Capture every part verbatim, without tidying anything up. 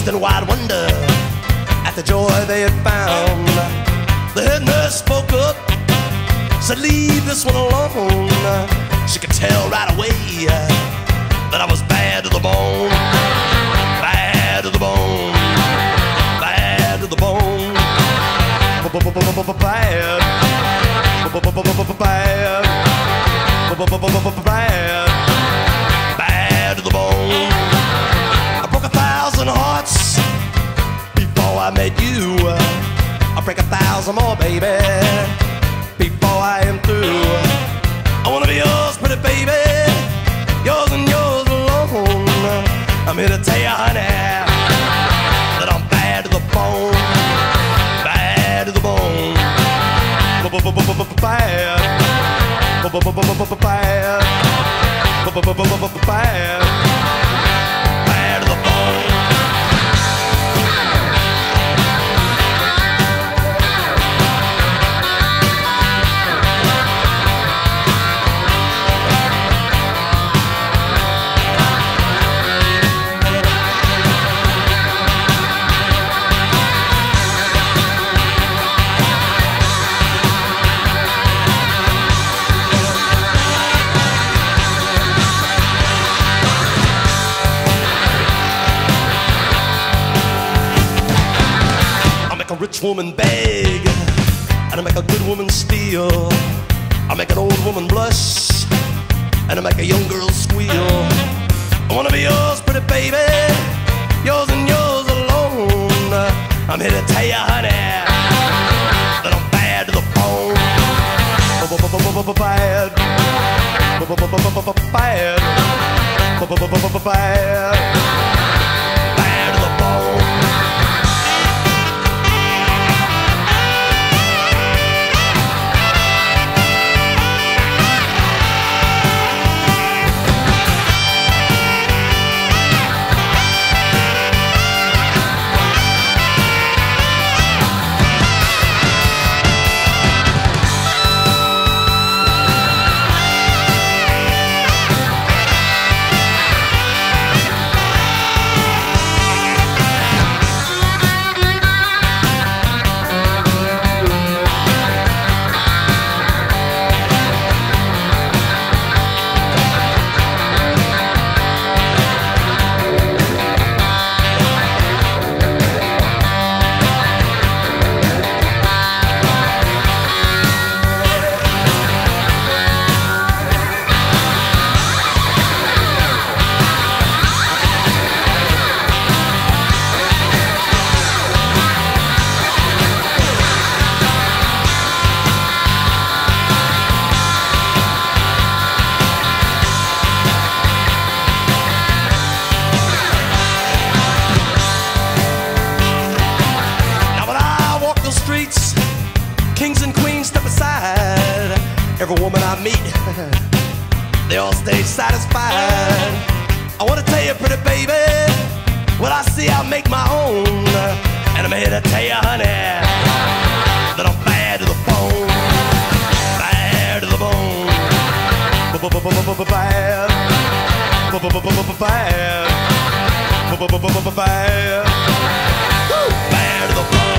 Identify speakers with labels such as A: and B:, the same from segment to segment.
A: amazed in wide wonder at the joy they had found. The head nurse spoke up, said, leave this one alone. She could tell right away that I was bad to the bone. Bad to the bone. Bad to the bone. Bad. Bad. Bad. Bad to the bone. I broke a thousand hearts before I met you. I'll break a thousand more, baby, before I am through. I wanna be yours, pretty baby, yours and yours alone. I'm here to tell you, honey, that I'm bad to the bone. Bad to the bone. Bad. Bad. Bad. Bad to the bone. A rich woman beg, and I make a good woman steal. I make an old woman blush, and I make a young girl squeal. I wanna be yours, pretty baby, yours and yours alone. I'm here to tell you, honey, that I'm bad to the bone. Bad. Bad. Bad. Bad to the bone. Kings and queens step aside. Every woman I meet, they all stay satisfied. I wanna tell you, pretty baby, what I see I make my own. And I'm here to tell you, honey, that I'm bad to the bone. Bad to the bone. Bad. Bad. Bad. Bad to the bone.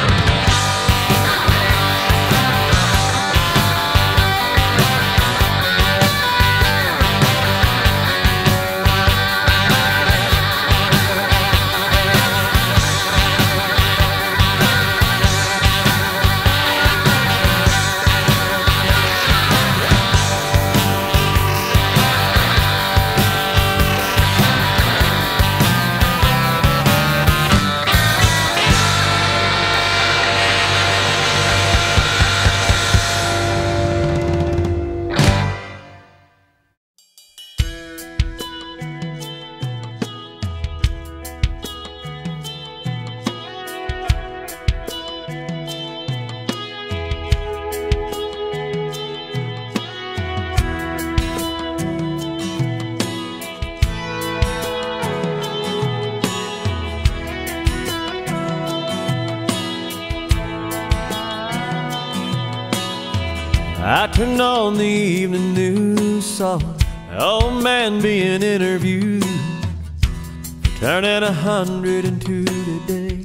B: I turned on the evening news, saw an old man being interviewed for turning a hundred and two today.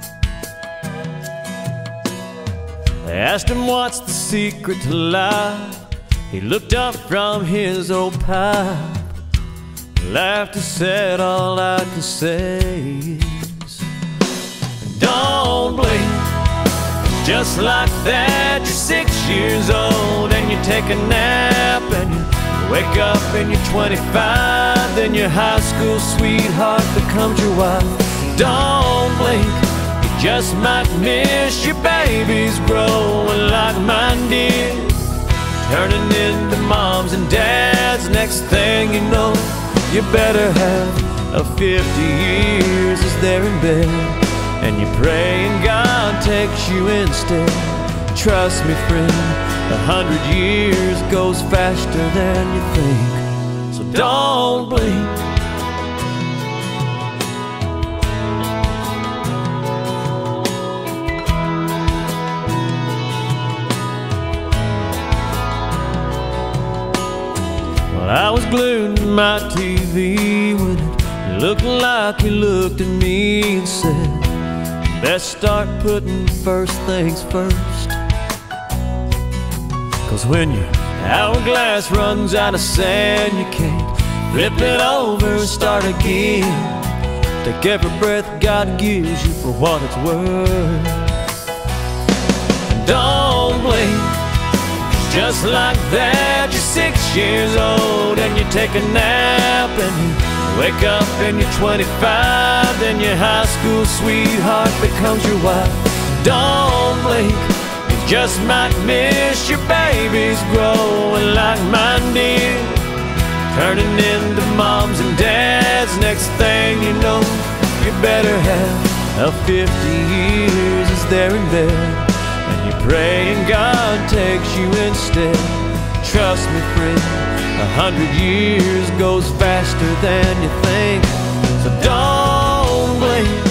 B: I asked him what's the secret to life. He looked up from his old pipe, laughed and said, all I can say is, don't blink. Just like that, you're six years old and you take a nap and you wake up and you're twenty-five. Then your high school sweetheart becomes your wife. Don't blink, you just might miss your babies growing like mine did, turning into moms and dads. Next thing you know, you better have a fifty years as they're in bed, and you pray and God takes you instead. Trust me, friend, a hundred years goes faster than you think, so don't blink. Well, I was glued to my T V when it looked like he looked at me and said, best start putting first things first. Cause when your hourglass runs out of sand, you can't flip it over and start again. Take every breath God gives you for what it's worth. And don't blink. Just like that, you're six years old and you take a nap and you wake up and you're twenty-five. Then your high school sweetheart becomes your wife. Don't blink, you just might miss your babies growing like mine did, turning into moms and dads. Next thing you know, you better have a fifty years as they're in bed, and you pray and God takes you instead. Trust me, friend, a hundred years goes faster than you think, so don't blink.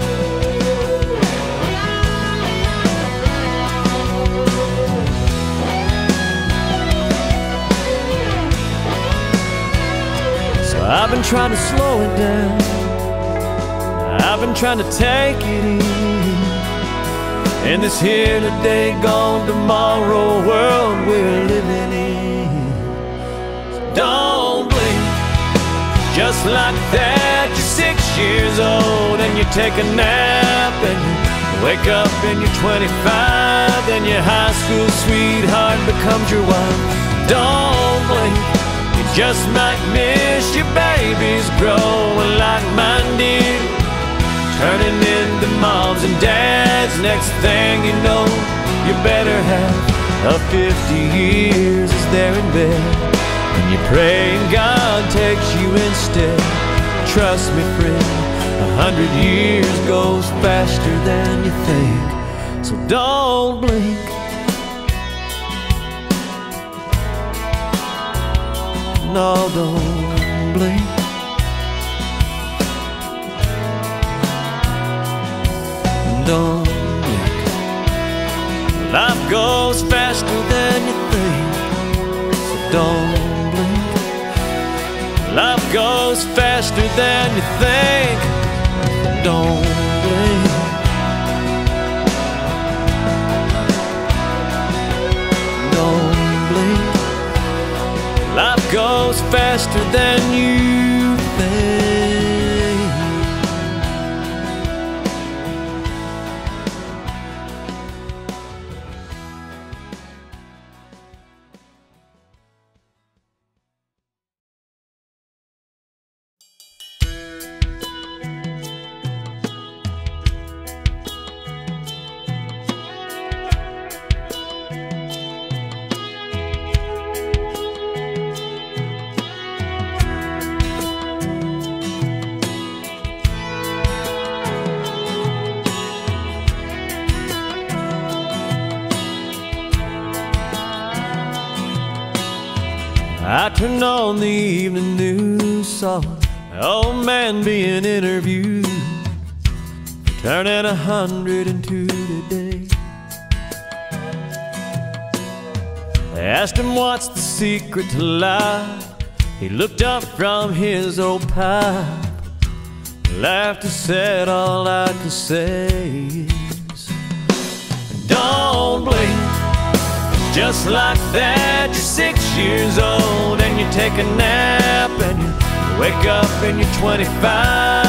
B: So I've been trying to slow it down, I've been trying to take it easy in this here today, gone tomorrow world we're living in. So don't blink. Just like that, you're six years old and you take a nap and you wake up and you're twenty-five. Then your high school sweetheart becomes your wife. Don't blink, you just might miss your babies growing like mine did, turning into moms and dads. Next thing you know, you better have a fifty years as they're in bed, and you pray and God takes you instead. Trust me, friend, a hundred years goes faster than you think, so don't blink. No, don't blink. Don't blink. Life goes faster than you think, so don't blink. Life goes faster than you think, don't blink. Don't blink. Life goes faster than you think. I turned on the evening news, saw an old man being interviewed, turning a hundred and two today. They asked him what's the secret to life. He looked up from his old pipe, Life to said, all I can say is don't blink. Just like that, you're six years old and you take a nap and you wake up and you're twenty-five.